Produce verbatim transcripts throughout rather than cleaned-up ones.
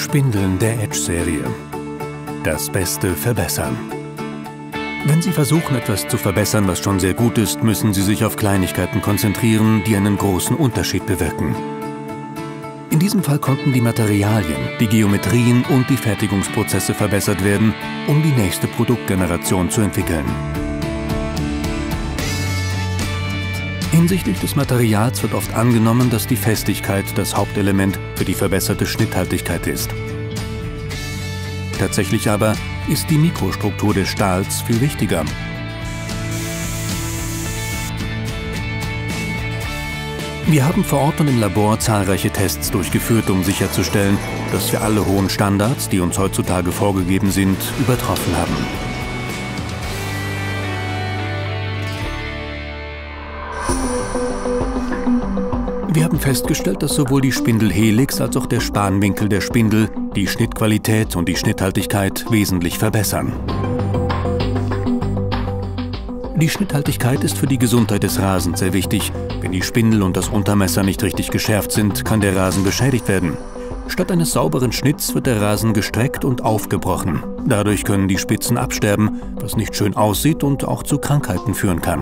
Spindeln der Edge-Serie. Das Beste verbessern. Wenn Sie versuchen, etwas zu verbessern, was schon sehr gut ist, müssen Sie sich auf Kleinigkeiten konzentrieren, die einen großen Unterschied bewirken. In diesem Fall konnten die Materialien, die Geometrien und die Fertigungsprozesse verbessert werden, um die nächste Produktgeneration zu entwickeln. Hinsichtlich des Materials wird oft angenommen, dass die Festigkeit das Hauptelement für die verbesserte Schnitthaltigkeit ist. Tatsächlich aber ist die Mikrostruktur des Stahls viel wichtiger. Wir haben vor Ort und im Labor zahlreiche Tests durchgeführt, um sicherzustellen, dass wir alle hohen Standards, die uns heutzutage vorgegeben sind, übertroffen haben. Wir haben festgestellt, dass sowohl die Spindelhelix als auch der Spanwinkel der Spindel die Schnittqualität und die Schnitthaltigkeit wesentlich verbessern. Die Schnitthaltigkeit ist für die Gesundheit des Rasens sehr wichtig. Wenn die Spindel und das Untermesser nicht richtig geschärft sind, kann der Rasen beschädigt werden. Statt eines sauberen Schnitts wird der Rasen gestreckt und aufgebrochen. Dadurch können die Spitzen absterben, was nicht schön aussieht und auch zu Krankheiten führen kann.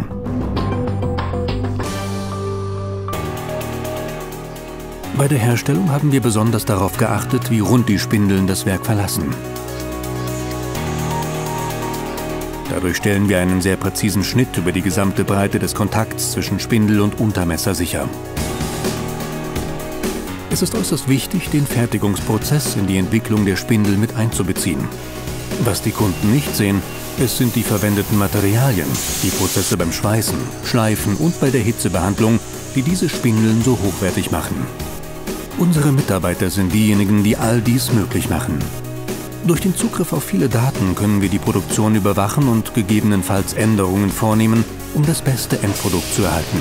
Bei der Herstellung haben wir besonders darauf geachtet, wie rund die Spindeln das Werk verlassen. Dadurch stellen wir einen sehr präzisen Schnitt über die gesamte Breite des Kontakts zwischen Spindel und Untermesser sicher. Es ist äußerst wichtig, den Fertigungsprozess in die Entwicklung der Spindel mit einzubeziehen. Was die Kunden nicht sehen, es sind die verwendeten Materialien, die Prozesse beim Schweißen, Schleifen und bei der Hitzebehandlung, die diese Spindeln so hochwertig machen. Unsere Mitarbeiter sind diejenigen, die all dies möglich machen. Durch den Zugriff auf viele Daten können wir die Produktion überwachen und gegebenenfalls Änderungen vornehmen, um das beste Endprodukt zu erhalten.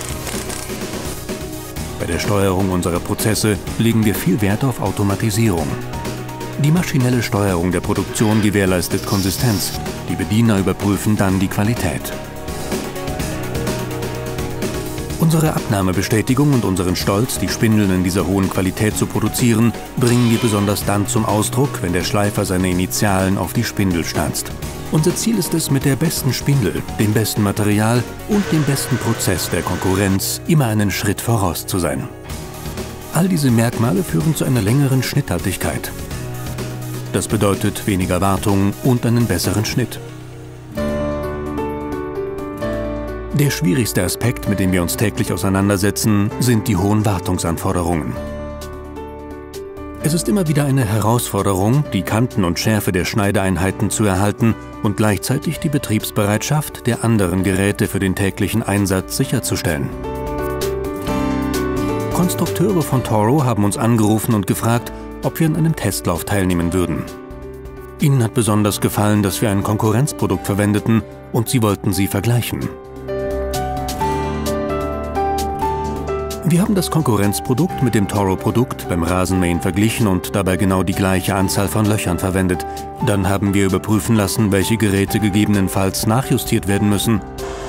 Bei der Steuerung unserer Prozesse legen wir viel Wert auf Automatisierung. Die maschinelle Steuerung der Produktion gewährleistet Konsistenz. Die Bediener überprüfen dann die Qualität. Unsere Abnahmebestätigung und unseren Stolz, die Spindeln in dieser hohen Qualität zu produzieren, bringen wir besonders dann zum Ausdruck, wenn der Schleifer seine Initialen auf die Spindel stanzt. Unser Ziel ist es, mit der besten Spindel, dem besten Material und dem besten Prozess der Konkurrenz immer einen Schritt voraus zu sein. All diese Merkmale führen zu einer längeren Schnitthaltigkeit. Das bedeutet weniger Wartung und einen besseren Schnitt. Der schwierigste Aspekt, mit dem wir uns täglich auseinandersetzen, sind die hohen Wartungsanforderungen. Es ist immer wieder eine Herausforderung, die Kanten und Schärfe der Schneideeinheiten zu erhalten und gleichzeitig die Betriebsbereitschaft der anderen Geräte für den täglichen Einsatz sicherzustellen. Konstrukteure von Toro haben uns angerufen und gefragt, ob wir an einem Testlauf teilnehmen würden. Ihnen hat besonders gefallen, dass wir ein Konkurrenzprodukt verwendeten und sie wollten sie vergleichen. Wir haben das Konkurrenzprodukt mit dem Toro-Produkt beim Rasenmähen verglichen und dabei genau die gleiche Anzahl von Löchern verwendet. Dann haben wir überprüfen lassen, welche Geräte gegebenenfalls nachjustiert werden müssen.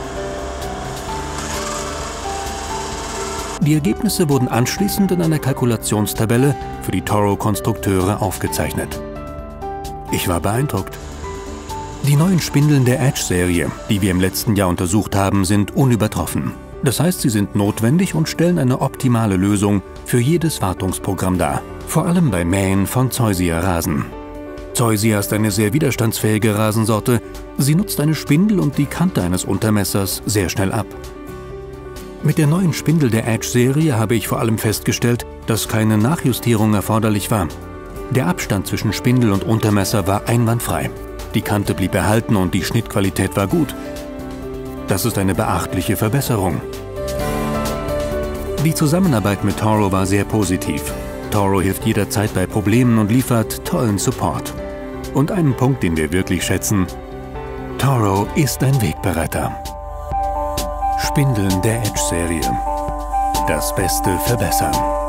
Die Ergebnisse wurden anschließend in einer Kalkulationstabelle für die Toro-Konstrukteure aufgezeichnet. Ich war beeindruckt. Die neuen Spindeln der Edge-Serie, die wir im letzten Jahr untersucht haben, sind unübertroffen. Das heißt, sie sind notwendig und stellen eine optimale Lösung für jedes Wartungsprogramm dar. Vor allem beim Mähen von Zoysia-Rasen. Zoysia ist eine sehr widerstandsfähige Rasensorte. Sie nutzt eine Spindel und die Kante eines Untermessers sehr schnell ab. Mit der neuen Spindel der Edge-Serie habe ich vor allem festgestellt, dass keine Nachjustierung erforderlich war. Der Abstand zwischen Spindel und Untermesser war einwandfrei. Die Kante blieb erhalten und die Schnittqualität war gut. Das ist eine beachtliche Verbesserung. Die Zusammenarbeit mit Toro war sehr positiv. Toro hilft jederzeit bei Problemen und liefert tollen Support. Und einen Punkt, den wir wirklich schätzen: Toro ist ein Wegbereiter. Spindeln der Edge-Serie. Das Beste verbessern.